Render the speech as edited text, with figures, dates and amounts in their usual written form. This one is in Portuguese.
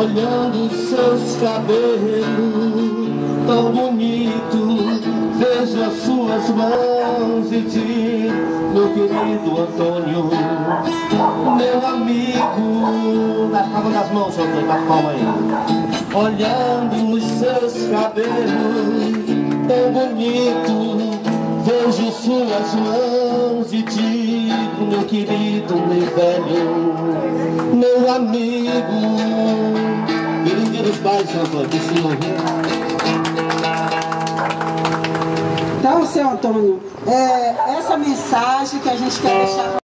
olhando seus cabelos tão bonitos, vejo as suas mãos e digo, meu querido Antônio, meu amigo, na palma das mãos, seu Antônio, bate palma aí. Olhando os seus cabelos tão bonitos, vejo suas mãos e digo, meu querido, meu velho, meu amigo. Bem-vindo os pais, seu Antônio, do senhor. Então, seu Antônio, essa mensagem que a gente quer deixar